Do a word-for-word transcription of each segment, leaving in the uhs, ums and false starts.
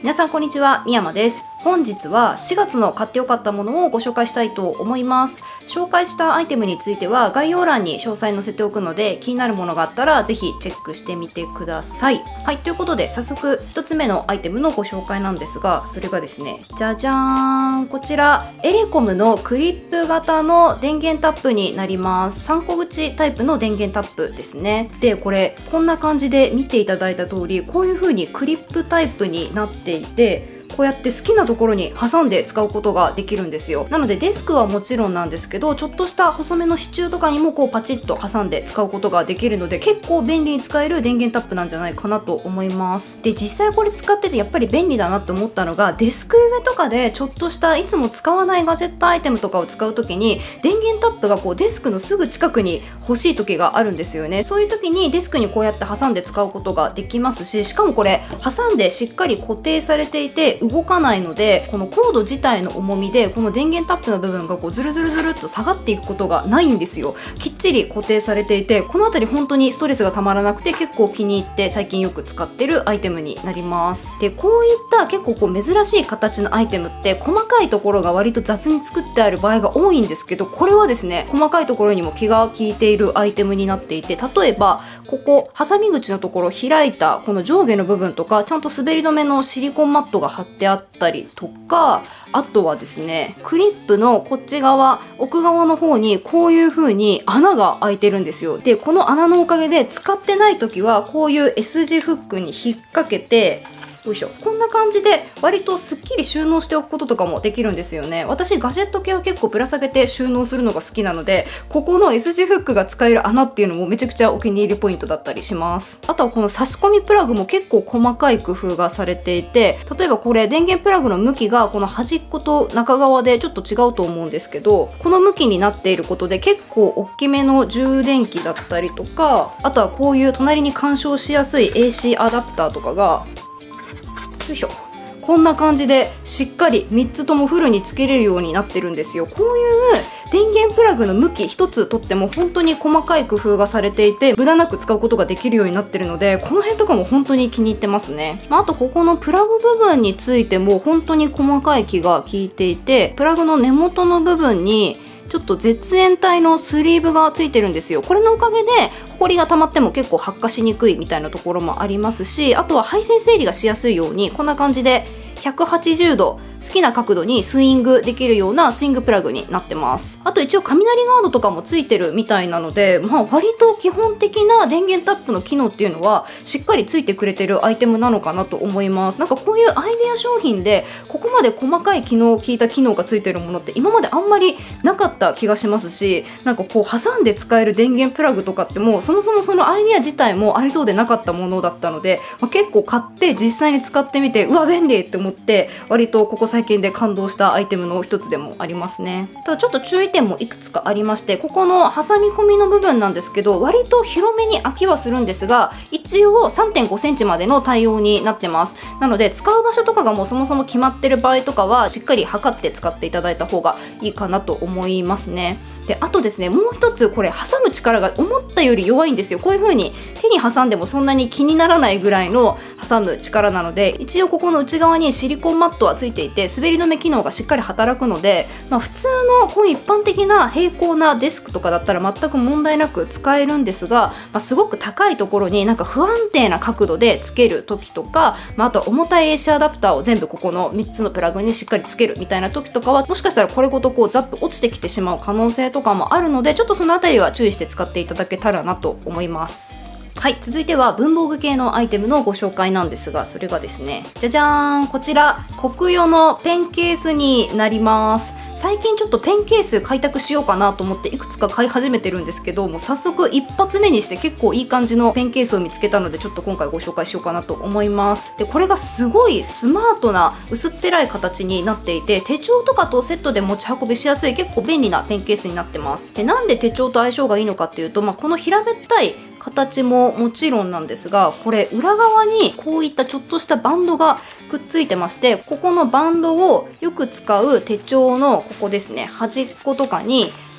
皆さんこんにちは、みやまです。本日はしがつの買ってよかったものをご紹介したいと思います。紹介したアイテムについては概要欄に詳細載せておくので、気になるものがあったらぜひチェックしてみてください。はい、ということで早速ひとつめのアイテムのご紹介なんですが、それがですね、じゃじゃーん、こちらエレコムのクリップ型の電源タップになります。さんこ口タイプの電源タップですね。で、これこんな感じで見ていただいた通り、こういう風にクリップタイプになっていて、こうやって好きなところに挟んで使うことができるんですよ。なのでデスクはもちろんなんですけど、ちょっとした細めの支柱とかにもこうパチッと挟んで使うことができるので、結構便利に使える電源タップなんじゃないかなと思います。で、実際これ使っててやっぱり便利だなって思ったのが、デスク上とかでちょっとしたいつも使わないガジェットアイテムとかを使う時に、電源タップがこうデスクのすぐ近くに欲しい時があるんですよね。そういう時にデスクにこうやって挟んで使うことができますし、しかもこれ挟んでしっかり固定されていて動かないので、このコード自体の重みでこの電源タップの部分がこうズルズルズルっと下がっていくことがないんですよ。きっちり固定されていて、この辺り本当にストレスがたまらなくて結構気に入って最近よく使ってるアイテムになります。で、こういった結構こう珍しい形のアイテムって細かいところが割と雑に作ってある場合が多いんですけど、これはですね、細かいところにも気が利いているアイテムになっていて、例えばここハサミ口のところ開いたこの上下の部分とか、ちゃんと滑り止めのシリコンマットが貼ってあったりとか、あとはですね、クリップのこっち側奥側の方にこういう風に穴が開いてるんですよ。で、この穴のおかげで使ってない時はこういう S 字フックに引っ掛けて、よいしょ、こんな感じで割とすっきり収納しておくこととかもできるんですよね。私ガジェット系は結構ぶら下げて収納するのが好きなので、ここの S 字フックが使える穴っていうのもめちゃくちゃお気に入りポイントだったりします。あとはこの差し込みプラグも結構細かい工夫がされていて、例えばこれ電源プラグの向きがこの端っこと中側でちょっと違うと思うんですけど、この向きになっていることで結構大きめの充電器だったりとか、あとはこういう隣に干渉しやすい エーシー アダプターとかがよいしょ、こんな感じでしっかりみっつともフルにつけれるようになってるんですよ。こういう電源プラグの向き一つとっても本当に細かい工夫がされていて、無駄なく使うことができるようになってるので、この辺とかも本当に気に入ってますね。まあ、あとここのプラグ部分についても本当に細かい気が利いていて、プラグの根元の部分にちょっと絶縁体のスリーブがついてるんですよ。これのおかげでホコリが溜まっても結構発火しにくいみたいなところもありますし、あとは配線整理がしやすいようにこんな感じでひゃくはちじゅうど好きな角度にスイングできるようなスイングプラグになってます。あと一応雷ガードとかもついてるみたいなので、まあ割と基本的な電源タップの機能っていうのはしっかりついてくれてるアイテムなのかなと思います。なんかこういうアイデア商品でここまで細かい機能を効いた機能がついてるものって今まであんまりなかった気がしますし、なんかこう挟んで使える電源プラグとかってもうそもそもそのアイデア自体もありそうでなかったものだったので、まあ、結構買って実際に使ってみて、うわ便利って思って割とここ最近で感動したアイテムの一つでもありますね。ただちょっと注意点もいくつかありまして、ここの挟み込みの部分なんですけど、割と広めに空きはするんですが、一応 さんてんごセンチまでの対応になってます。なので使う場所とかがもうそもそも決まってる場合とかはしっかり測って使っていただいた方がいいかなと思いますね。で、あとですね、もう一つこれ挟む力が思ったより弱いんですよ。こういう風に手に挟んでもそんなに気にならないぐらいの挟む力なので、一応ここの内側にシリコンマットはついていて滑り止め機能がしっかり働くので、まあ、普通のこういう一般的な平行なデスクとかだったら全く問題なく使えるんですが、まあ、すごく高いところになんか不安定な角度でつける時とか、まあ、あとは重たい エーシー アダプターを全部ここのみっつのプラグにしっかりつけるみたいな時とかは、もしかしたらこれごとこうざっと落ちてきてしまう可能性とかもあるので、ちょっとそのあたりは注意して使っていただけたらなと思います。はい、続いては文房具系のアイテムのご紹介なんですが、それがですね、じゃじゃーん、こちらコクヨのペンケースになります。最近ちょっとペンケース開拓しようかなと思っていくつか買い始めてるんですけども、早速一発目にして結構いい感じのペンケースを見つけたので、ちょっと今回ご紹介しようかなと思います。で、これがすごいスマートな薄っぺらい形になっていて、手帳とかとセットで持ち運びしやすい結構便利なペンケースになってます。で、なんで手帳と相性がいいのかっていうと、まあ、この平べったい形ももちろんなんですが、これ裏側にこういったちょっとしたバンドがくっついてまして、ここのバンドをよく使う手帳のここですね、端っことかに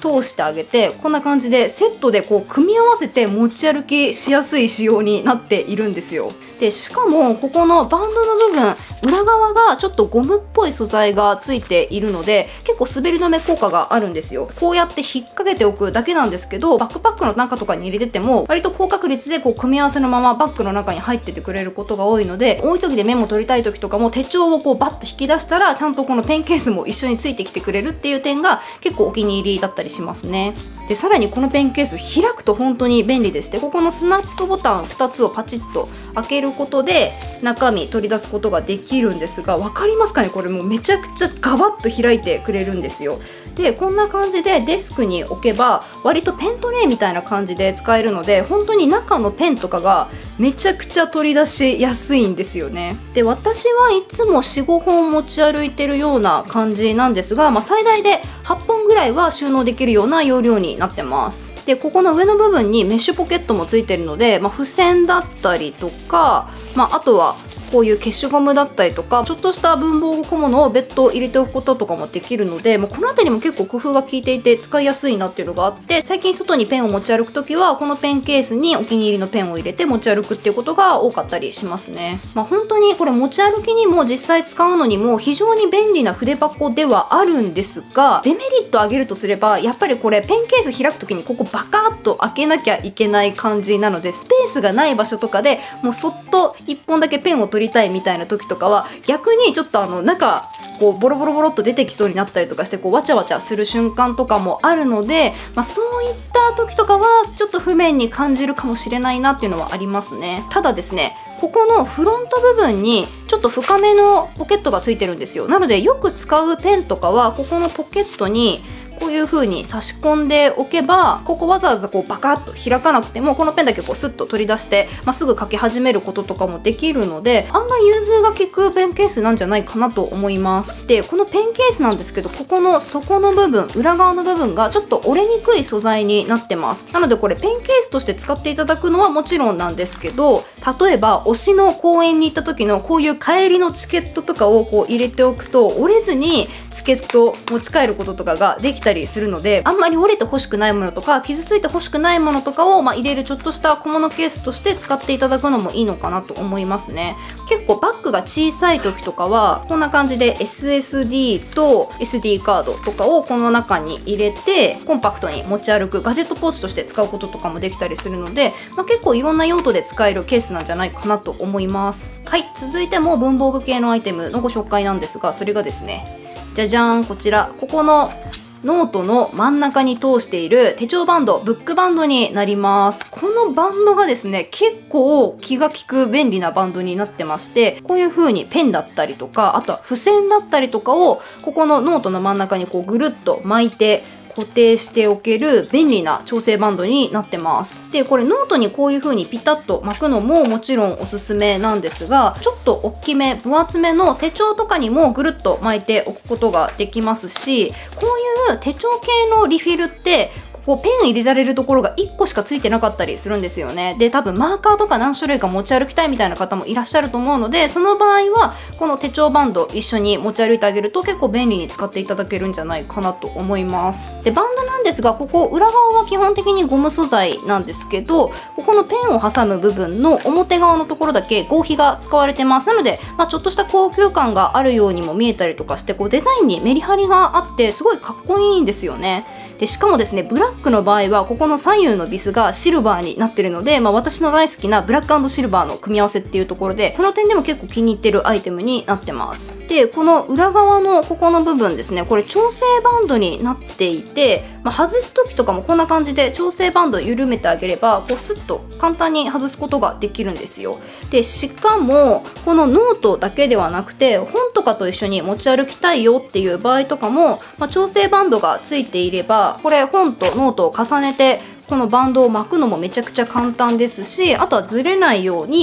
通してあげて、こんな感じでセットでこう組み合わせて持ち歩きしやすい仕様になっているんですよ。でしかもここのバンドの部分、裏側がちょっとゴムっぽい素材がついているので結構滑り止め効果があるんですよ。こうやって引っ掛けておくだけなんですけど、バックパックの中とかに入れてても割と高確率でこう組み合わせのままバッグの中に入っててくれることが多いので、大急ぎでメモ取りたい時とかも手帳をこうバッと引き出したらちゃんとこのペンケースも一緒についてきてくれるっていう点が結構お気に入りだったりしますね。でさらにこのペンケース開くと本当に便利でして、ここのスナップボタンふたつをパチッと開けることで中身取り出すことができるんですが、分かりますかね、これもうめちゃくちゃガバッと開いてくれるんですよ。でこんな感じでデスクに置けば割とペントレイみたいな感じで使えるので、本当に中のペンとかがめちゃくちゃ取り出しやすいんですよね。で私はいつも よん、ごほん持ち歩いてるような感じなんですが、まあ、最大ではっぽんぐらいは収納できるような容量になってます。でここの上の部分にメッシュポケットもついてるので、まあ、付箋だったりとか、まあ、あとはこういう消しゴムだったりとかちょっとした文房具小物を別途入れておくこととかもできるので、もうこの辺りも結構工夫が効いていて使いやすいなっていうのがあって、最近外にペンを持ち歩く時はこのペンケースにお気に入りのペンを入れて持ち歩くっていうことが多かったりしますね。まあ、本当にこれ持ち歩きにも実際使うのにも非常に便利な筆箱ではあるんですが、デメリットを挙げるとすればやっぱりこれペンケース開く時にここバカッと開けなきゃいけない感じなので、スペースがない場所とかでもうそっといっぽんだけペンを取りたいみたいな時とかは逆にちょっとあの中こうボロボロボロっと出てきそうになったりとかしてこうわちゃわちゃする瞬間とかもあるので、まあ、そういった時とかはちょっと不便に感じるかもしれないなっていうのはありますね。ただですね、ここのフロント部分にちょっと深めのポケットがついてるんですよ。なのでよく使うペンとかはここのポケットにこういう風に差し込んでおけば、ここわざわざこうバカッと開かなくてもこのペンだけこうスッと取り出して、まあ、すぐ書き始めることとかもできるので、案外融通が利くペンケースなんじゃないかなと思います。でこのペンケースなんですけど、ここの底の部分、裏側の部分がちょっと折れにくい素材になってます。なのでこれペンケースとして使っていただくのはもちろんなんですけど、例えば推しの公園に行った時のこういう帰りのチケットとかをこう入れておくと折れずにチケット持ち帰ることとかができたりするので、あんまり折れて欲しくないものとか傷ついて欲しくないものとかを、まあ、入れるちょっとした小物ケースとして使っていただくのもいいのかなと思いますね。結構バッグが小さい時とかはこんな感じで エスエスディー と エスディー カードとかをこの中に入れてコンパクトに持ち歩くガジェットポーチとして使うこととかもできたりするので、まあ、結構いろんな用途で使えるケースなんじゃないかなと思います。はい、続いても文房具系のアイテムのご紹介なんですが、それがですね、じゃじゃーん、こちら、ここのノートの真ん中に通している手帳バンド、ブックバンドになります。このバンドがですね、結構気が利く便利なバンドになってまして、こういう風にペンだったりとか、あとは付箋だったりとかをここのノートの真ん中にこうぐるっと巻いて固定しておける便利な調整バンドになってます。でこれノートにこういう風にピタッと巻くのももちろんおすすめなんですが、ちょっと大きめ分厚めの手帳とかにもぐるっと巻いておくことができますし、こういう手帳系のリフィルってこうペン入れられるところがいっこしかついてなかったりするんですよね。で多分マーカーとか何種類か持ち歩きたいみたいな方もいらっしゃると思うので、その場合はこの手帳バンド一緒に持ち歩いてあげると結構便利に使っていただけるんじゃないかなと思います。でバンドなんですが、ここ裏側は基本的にゴム素材なんですけど、ここのペンを挟む部分の表側のところだけ合皮が使われてます。なので、まあ、ちょっとした高級感があるようにも見えたりとかして、こうデザインにメリハリがあってすごいかっこいいんですよね。でしかもですね、ブラックの場合はここの左右のビスがシルバーになってるので、まあ、私の大好きなブラック&シルバーの組み合わせっていうところで、その点でも結構気に入ってるアイテムになってます。でこの裏側のここの部分ですね、これ調整バンドになっていて、まあ、外す時とかもこんな感じで調整バンドを緩めてあげればこうスッと簡単に外すことができるんですよ。でしかもこのノートだけではなくて、本とかと一緒に持ち歩きたいよっていう場合とかも、まあ、調整バンドがついていれば、これ本とノートを重ねてこのバンドを巻くのもめちゃくちゃ簡単ですし、あとはずれないように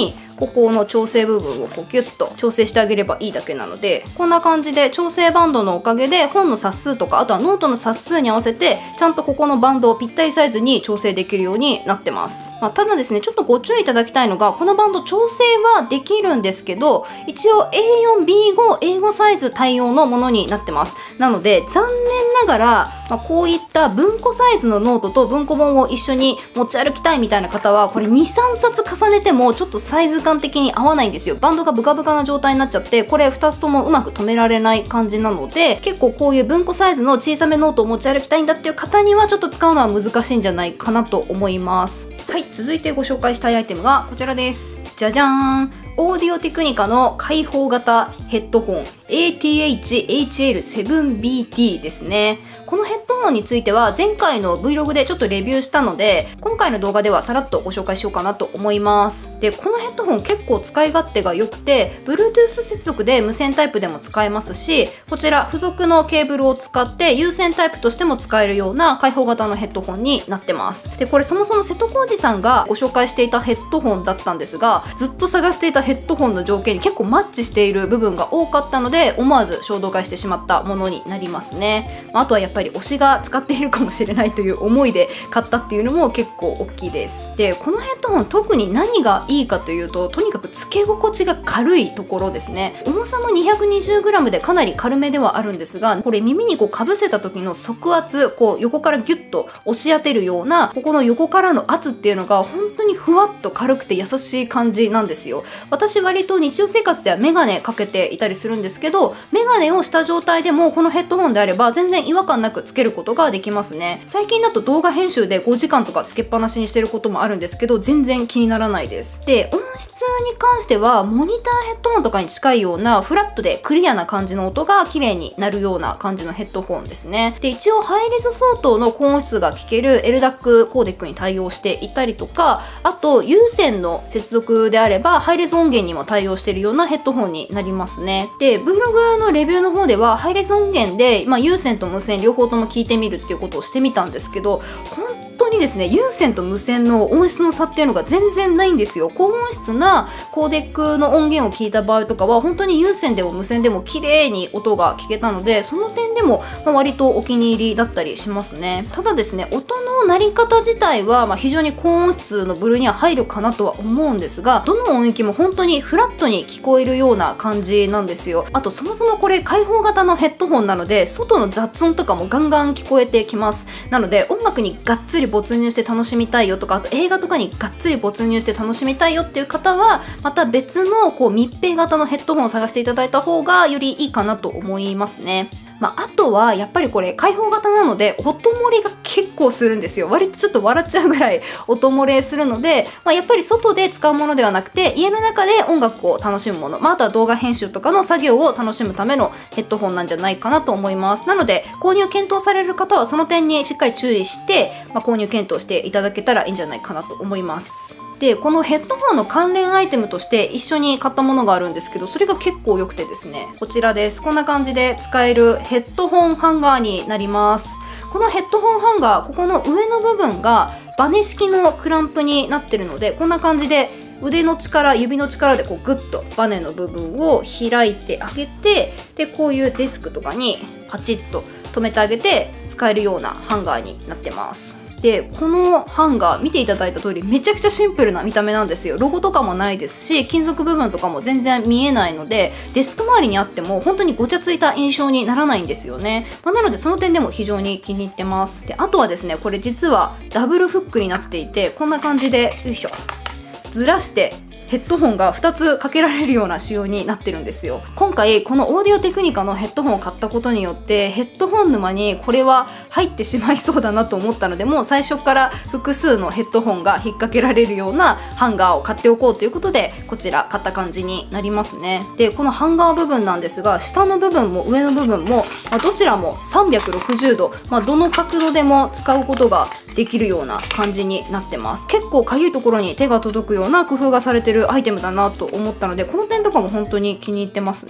ここの調整部分をこうギュッと調整してあげればいいだけなので、こんな感じで調整バンドのおかげで本の冊数とか、あとはノートの冊数に合わせてちゃんとここのバンドをぴったりサイズに調整できるようになってます。まあ、ただですね、ちょっとご注意いただきたいのが、このバンド調整はできるんですけど、一応 エーよん、ビーご、エーご サイズ対応のものになってます。なので残念ながら、まあ、こういった文庫サイズのノートと文庫本を一緒に持ち歩きたいみたいな方は、これに、さんさつ重ねてもちょっとサイズ感的に合わないんですよ。バンドがブカブカな状態になっちゃって、これふたつともうまく止められない感じなので、結構こういう文庫サイズの小さめノートを持ち歩きたいんだっていう方にはちょっと使うのは難しいんじゃないかなと思います。はい、続いてご紹介したいアイテムがこちらです。じゃじゃーん、オーディオテクニカの開放型ヘッドホン エーティーエイチエイチエルセブンビーティー ですね。このヘッドホンについては前回の Vlog でちょっとレビューしたので、今回の動画ではさらっとご紹介しようかなと思います。で、このヘッドホン結構使い勝手が良くて、 Bluetooth 接続で無線タイプでも使えますし、こちら付属のケーブルを使って有線タイプとしても使えるような開放型のヘッドホンになってます。で、これそもそも瀬戸康史さんがご紹介していたヘッドホンだったんですが、ずっと探していたヘッドホンの条件に結構マッチしている部分が多かったので、思わず衝動買いしてしまったものになりますね。あとはやっぱり推しが使っているかもしれないという思いで買ったっていうのも結構大きいです。で、このヘッドホン特に何がいいかというと、とにかくつけ心地が軽いところですね。重さも にひゃくにじゅうグラム でかなり軽めではあるんですが、これ耳にこうかぶせた時の側圧、こう横からギュッと押し当てるようなここの横からの圧っていうのが本当にふわっと軽くて優しい感じなんですよ。私割と日常生活ではメガネかけていたりするんですけど、メガネをした状態でもこのヘッドホンであれば全然違和感なくつけることができますね。最近だと動画編集でごじかんとかつけっぱなしにしてることもあるんですけど、全然気にならないです。で、音質に関してはモニターヘッドホンとかに近いようなフラットでクリアな感じの音が綺麗になるような感じのヘッドホンですね。で、一応ハイレゾ相当の高音質が聴ける エルダック コーデックに対応していたりとか、あと有線の接続であればハイレゾ音源にも対応しているようなヘッドホンになりますね。で、Vlog のレビューの方ではハイレゾ音源で、まあ、有線と無線両方とも聞いてみるっていうことをしてみたんですけど、本当にですね、有線と無線の音質の差っていうのが全然ないんですよ。高音質なコーデックの音源を聞いた場合とかは本当に有線でも無線でも綺麗に音が聞けたので、その点でもまあ割とお気に入りだったりしますね。ただですね、音の鳴り方自体はまあ非常に高音質の部類には入るかなとは思うんですが、どの音域も本当にフラットに聞こえるような感じなんですよ。あとそもそもこれ開放型のヘッドホンなので、外の雑音とかもガンガン聞こえてきます。なので音楽にがっつり没入して楽しみたいよとか、あと映画とかにがっつり没入して楽しみたいよっていう方は、また別のこう密閉型のヘッドホンを探していただいた方がよりいいかなと思いますね。まあ、あとはやっぱりこれ開放型なので音漏れが結構するんですよ。割とちょっと笑っちゃうぐらい音漏れするので、まあ、やっぱり外で使うものではなくて家の中で音楽を楽しむもの、まあ、あとは動画編集とかの作業を楽しむためのヘッドホンなんじゃないかなと思います。なので購入検討される方はその点にしっかり注意して、まあ、購入検討していただけたらいいんじゃないかなと思います。で、このヘッドホンの関連アイテムとして一緒に買ったものがあるんですけど、それが結構良くてですね、こちらです。こんな感じで使えるヘッドホンハンガーになります。このヘッドホンハンガー、ここの上の部分がバネ式のクランプになってるので、こんな感じで腕の力、指の力でこうグッとバネの部分を開いてあげて、でこういうデスクとかにパチッと止めてあげて使えるようなハンガーになってます。で、このハンガー見ていただいた通りめちゃくちゃシンプルな見た目なんですよ。ロゴとかもないですし、金属部分とかも全然見えないので、デスク周りにあっても本当にごちゃついた印象にならないんですよね。まあ、なのでその点でも非常に気に入ってます。で、あとはですね、これ実はダブルフックになっていて、こんな感じでよいしょずらしてヘッドホンがふたつかけられるような仕様になってるんですよ。今回このオーディオテクニカのヘッドホンを買ったことによってヘッドホン沼にこれは入ってしまいそうだなと思ったので、もう最初から複数のヘッドホンが引っ掛けられるようなハンガーを買っておこうということで、こちら買った感じになりますね。で、このハンガー部分なんですが、下の部分も上の部分も、まあ、どちらもさんびゃくろくじゅうど、まあ、どの角度でも使うことができるような感じになってます。結構かゆいところに手が届くような工夫がされてるアイテムだなと思ったので、この点とかも本当に気に入ってますね。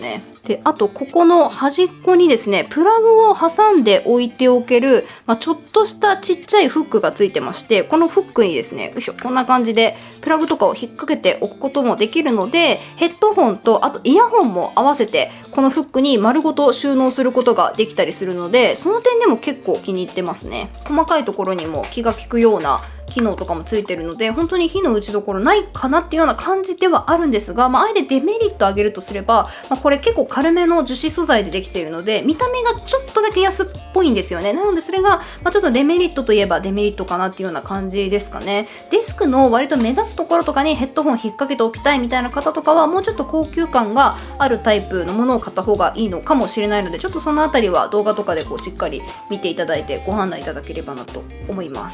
であとここの端っこにですねプラグを挟んで置いておける、まあ、ちょっとしたちっちゃいフックがついてまして、このフックにですねよいしょこんな感じでプラグとかを引っ掛けておくこともできるので、ヘッドホンとあとイヤホンも合わせてこのフックに丸ごと収納することができたりするので、その点でも結構気に入ってますね。細かいところにも気が利くような機能とかもついてるので、本当に火の打ちどころないかなっていうような感じではあるんですが、まあ、あえてデメリットを挙げるとすれば、まあ、これ結構軽めの樹脂素材でできているので見た目がちょっとだけ安っぽいんですよね。なのでそれが、まあ、ちょっとデメリットといえばデメリットかなっていうような感じですかね。デスクの割と目立つところとかにヘッドホン引っ掛けておきたいみたいな方とかはもうちょっと高級感があるタイプのものを買った方がいいのかもしれないので、ちょっとそのあたりは動画とかでこうしっかり見ていただいてご判断いただければなと思います。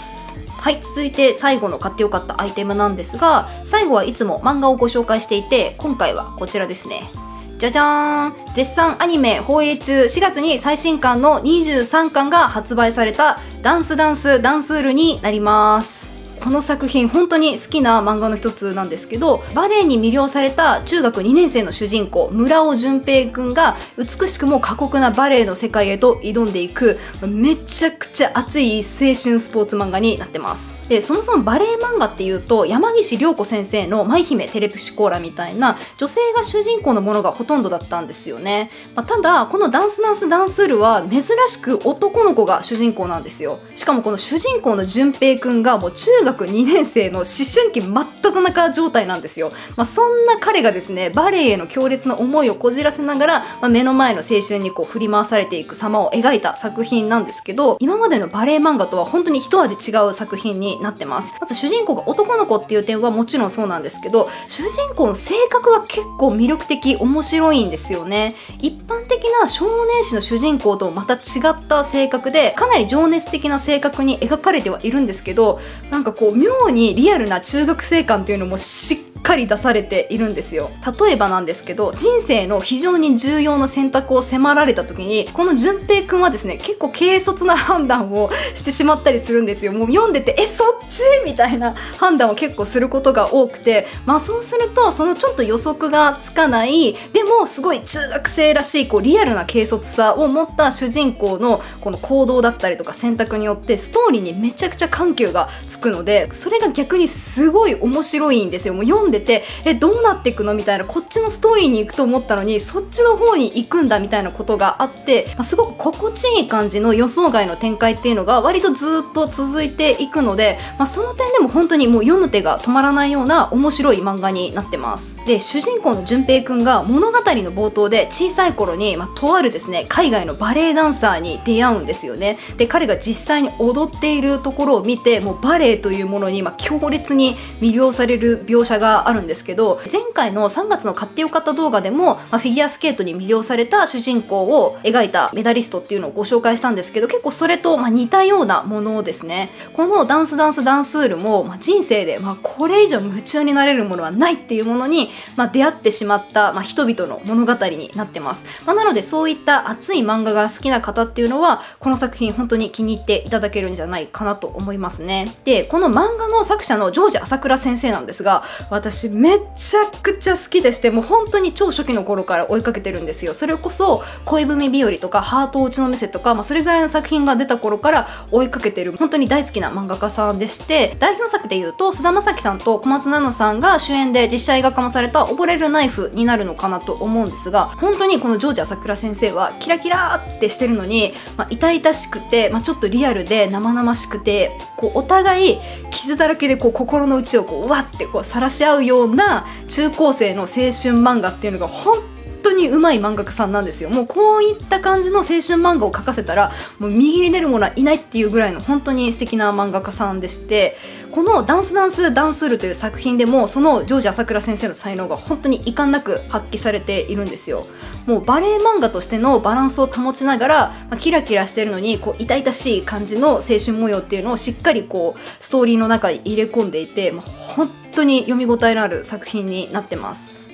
はい、続いて最後の買ってよかったアイテムなんですが、最後はいつも漫画をご紹介していて、今回はこちらですね。じゃじゃーん、絶賛アニメ放映中、しがつに最新刊のにじゅうさんかんが発売されたダンスダンスダンスールになります。この作品本当に好きな漫画の一つなんですけど、バレエに魅了された中学にねん生の主人公村尾淳平くんが美しくも過酷なバレエの世界へと挑んでいくめちゃくちゃ熱い青春スポーツ漫画になってます。でそもそもバレエ漫画っていうと山岸涼子先生の舞姫テレプシコーラみたいな女性が主人公のものがほとんどだったんですよね。まあ、ただこのダンスダンスダンスールは珍しく男の子が主人公なんですよ。しかもこの主人公の淳平くんがもう中学にねん生の思春期真っ只中状態なんですよ。まあ、そんな彼がですねバレエへの強烈な思いをこじらせながら、まあ、目の前の青春にこう振り回されていく様を描いた作品なんですけど、今までのバレエ漫画とは本当に一味違う作品になってます。まず主人公が男の子っていう点はもちろんそうなんですけど、主人公の性格が結構魅力的面白いんですよね。一般的な少年誌の主人公とまた違った性格で、かなり情熱的な性格に描かれてはいるんですけど、なんかこう妙にリアルな中学生感っていうのもしっかり出されているんですよ。例えばなんですけど、人生の非常に重要な選択を迫られた時にこの淳平くんはですね結構軽率な判断をしてしまったりするんですよ。もう読んでてえそっちみたいな判断を結構することが多くて、まあそうするとそのちょっと予測がつかないでもすごい中学生らしいこうリアルな軽率さを持った主人公のこの行動だったりとか選択によってストーリーにめちゃくちゃ緩急がつくので、それが逆にすごい面白いんですよ。もう読んでてえどうなっていくのみたいな、こっちのストーリーに行くと思ったのにそっちの方に行くんだみたいなことがあって、まあ、すごく心地いい感じの予想外の展開っていうのが割とずっと続いていくので、まあ、その点でも本当にもう読む手が止まらないような面白い漫画になってます。で主人公の淳平くんが物語の冒頭で小さい頃に、まあ、とあるですね海外のバレエダンサーに出会うんですよね。で彼が実際に踊っているところを見て、もうバレエというものにまあ強烈に魅了される描写があるんですけど、前回のさんがつの買ってよかった動画でも、まあ、フィギュアスケートに魅了された主人公を描いたメダリストっていうのをご紹介したんですけど、結構それとまあ似たようなものですね。このダンスダンスダンスールも、まあ、人生でまあこれ以上夢中になれるものはないっていうものに、まあ、出会ってしまった、まあ、人々の物語になってます。まあ、なのでそういった熱い漫画が好きな方っていうのはこの作品本当に気に入っていただけるんじゃないかなと思いますね。でこの漫画の作者のジョージ朝倉先生なんですが、私めちゃくちゃ好きでして、もう本当に超初期の頃から追いかけてるんですよ。それこそ恋文日和とかハートを打ちのめせとか、まあ、それぐらいの作品が出た頃から追いかけてる本当に大好きな漫画家さんでして、代表作でいうと菅田将暉さんと小松菜奈さんが主演で実写映画化もされた溺れるナイフになるのかなと思うんですが、本当にこのジョージ朝倉先生はキラキラーってしてるのに、まあ、痛々しくて、まあ、ちょっとリアルで生々しくて、こうお互い傷だらけでこう心の内をこううわってこう晒し合うような中高生の青春漫画っていうのが本当にうまい漫画家さんなんですよ。もうこういった感じの青春漫画を描かせたらもう右に出る者はいないっていうぐらいの本当に素敵な漫画家さんでして、このダンスダンスダンスールという作品でもそのジョージ朝倉先生の才能が本当に遺憾なく発揮されているんですよ。もうバレエ漫画としてのバランスを保ちながら、まあ、キラキラしてるのにこう痛々しい感じの青春模様っていうのをしっかりこうストーリーの中に入れ込んでいて、まあ、本当に読み応えのある作品になってます。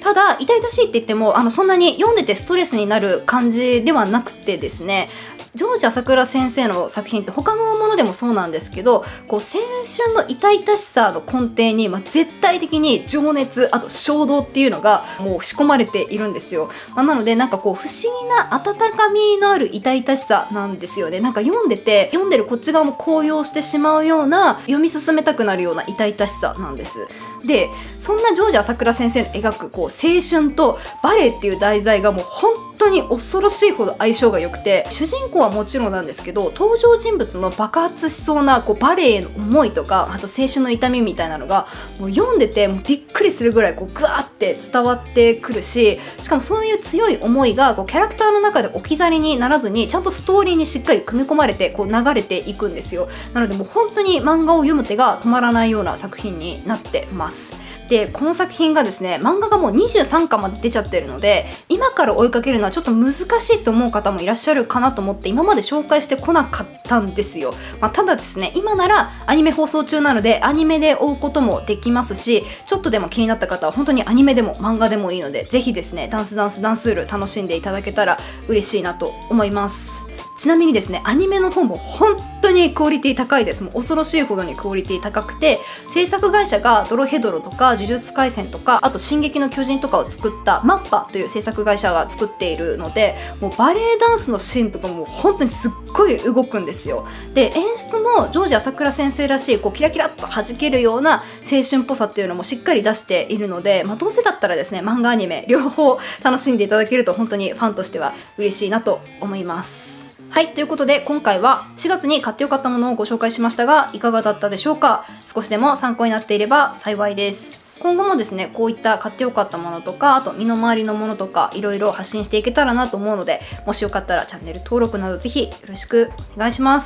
ただ痛々しいって言ってもあのそんなに読んでてストレスになる感じではなくてですね、ジョージ朝倉先生の作品って他のものでもそうなんですけど、こう青春の痛々しさの根底に、まあ、絶対的に情熱、あと衝動っていうのがもう仕込まれているんですよ。まあ、なのでなんかこう不思議な温かみのある痛々しさなんですよね。なんか読んでて読んでるこっち側も高揚してしまうような、読み進めたくなるような痛々しさなんです。でそんなジョージ朝倉先生の描くこう青春とバレエっていう題材がもう本当に恐ろしいほど相性が良くて、主人公はもちろんなんですけど登場人物の爆発しそうなこうバレエへの思いとか、あと青春の痛みみたいなのがもう読んでてもうびっくりするぐらいこうグワーって伝わってくるし、しかもそういう強い思いがこうキャラクターの中で置き去りにならずにちゃんとストーリーにしっかり組み込まれてこう流れていくんですよ。なのでもう本当に漫画を読む手が止まらないような作品になってます。でこの作品がですね、漫画がもうにじゅうさんかんまで出ちゃってるので今から追いかけるのはちょっと難しいと思う方もいらっしゃるかなと思って今まで紹介してこなかったんですよ。まあ、ただですね今ならアニメ放送中なのでアニメで追うこともできますし、ちょっとでも気になった方は本当にアニメでも漫画でもいいのでぜひですねダンスダンスダンスール楽しんでいただけたら嬉しいなと思います。ちなみにですねアニメの方も本当にクオリティ高いです。もう恐ろしいほどにクオリティ高くて、制作会社がドロヘドロとか呪術廻戦とかあと進撃の巨人とかを作ったマッパという制作会社が作っているので、もうバレエダンスのシーンとかも本当にすっごい動くんですよ。で演出もジョージ朝倉先生らしいこうキラキラっと弾けるような青春っぽさっていうのもしっかり出しているので、まあ、どうせだったらですね漫画アニメ両方楽しんでいただけると本当にファンとしては嬉しいなと思います。はい、ということで今回はしがつに買ってよかったものをご紹介しましたがいかがだったでしょうか。少しでも参考になっていれば幸いです。今後もですねこういった買ってよかったものとかあと身の回りのものとかいろいろ発信していけたらなと思うので、もしよかったらチャンネル登録などぜひよろしくお願いします。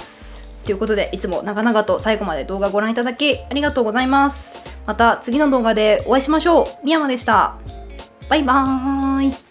ということでいつも長々と最後まで動画ご覧いただきありがとうございます。また次の動画でお会いしましょう。みやまでした。バイバーイ。